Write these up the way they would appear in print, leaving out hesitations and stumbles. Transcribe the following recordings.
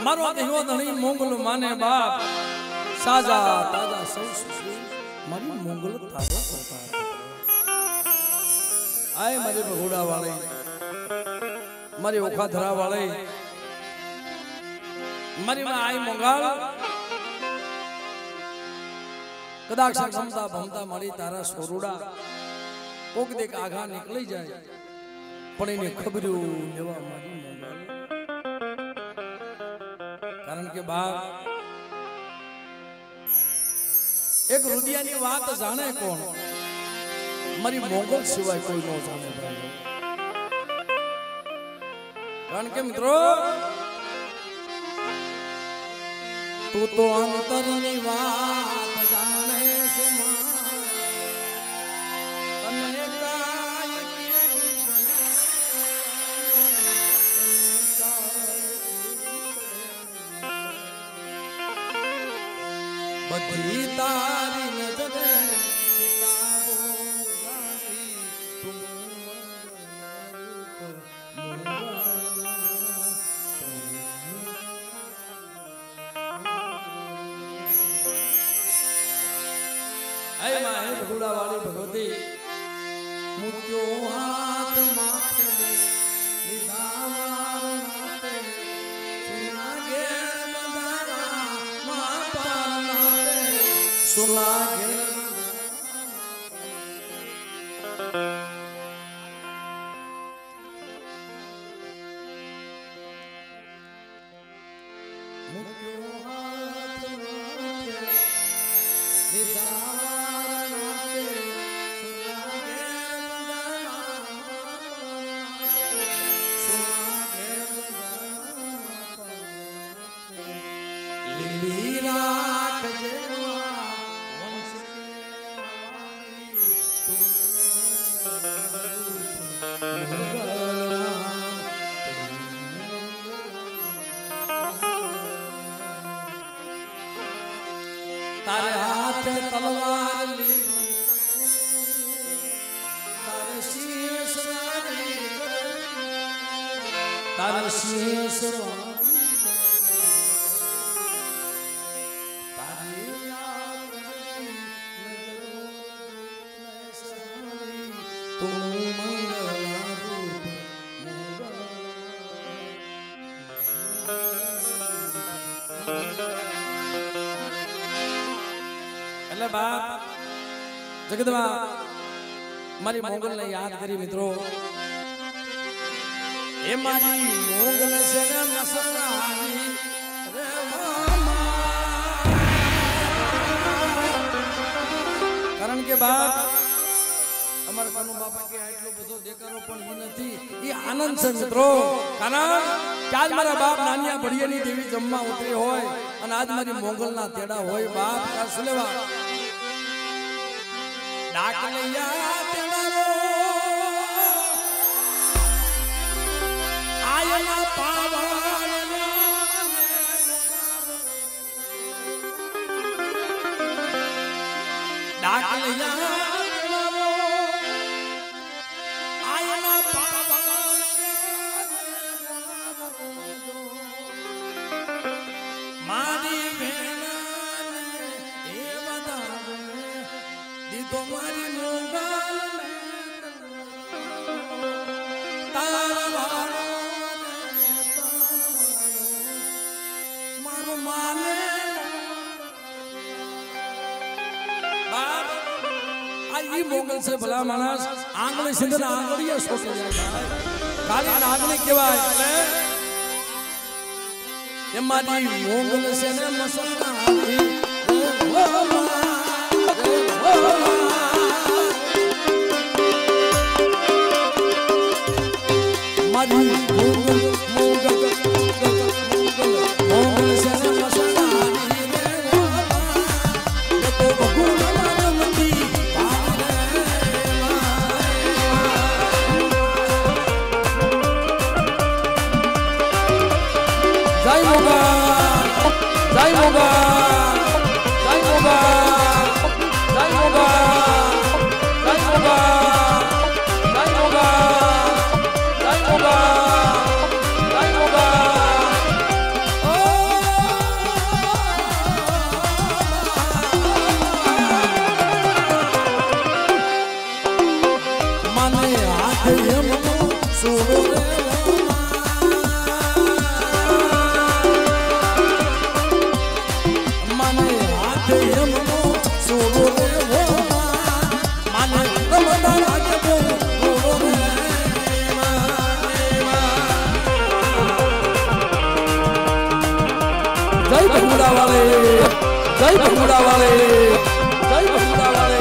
मारो देहो धणी मोंगल माने बाप साजा ताजा सौ सुश्री मारी मोंगल थारो करता आए मारे भगोड़ा वाले मारी ओखा धरा वाले मारी में आई मोंगाल कदाक से घमता भमता मारी तारा सोरुड़ा कोक देख आघा निकली जाए पण एने खबरू लेवा मारी मोंगाल कारण के बाप एक रुदियानी बात जाने कौन मारी मोंगल सिवाय कोई न जाने कारण के मित्रों तू तो अंतरनी बात जाने सुमा तने काय बधी तारी नजरे किताबों गाई तुम ऐ माहे भगुड़ा वाली भगवती मुक्यो हाथ माथे निधावार नाते सुना गे मंदारा मापा नाते सुना गे मुक्यो हाथ माथे निधावार तारे हाथ तलवार ली तारे शीश तारे शीश बाप जगदमा मारी मोंगल ने याद करी मित्रों ए मारी मोंगल से न मसरानी रे मामा कारण के बाप हमारे कनु बापा के आटलो બધો દેખારો પણ ઈ નથી ઈ આનંદ છે મિત્રો કારણ કે આજ મારા બાપ નાનિયા ભડિયાની દેવી જમવા ઉતરી હોય અને આજ મારી મોંગલના તેડા હોય બાપ આ સુલેવા डाकलिया तेड़ारो आयला पावन डाकलिया तेड़ारो आयला पावन मारी भेना ए बदावे दी तुम्हारी मोंगल तारवारो मारो माने बाप आई मोंगल से भला मानस आंगली सिंधन आंगलिया सोचे जाए खाली नागनी केवाय એટલે એ મારી મોંગલ છે ને મસલાની मारी मोंगल मोंगल मोंगल मोंगल से न मसलानी रे ये तो भगुड़ा मानती पारे जय मोगा जय मोगा जय मोगा जय मोगा जय मोगा जय मोगा जय मोगा जय मोगा ओ જય ભગુડા વાલે જય ભગુડા વાલે જય ભગુડા વાલે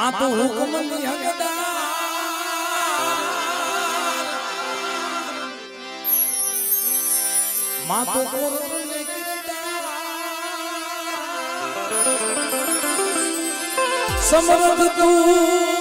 मां तो हुक्म नी हकदार मां तो कोरने किरदार समर्थ तू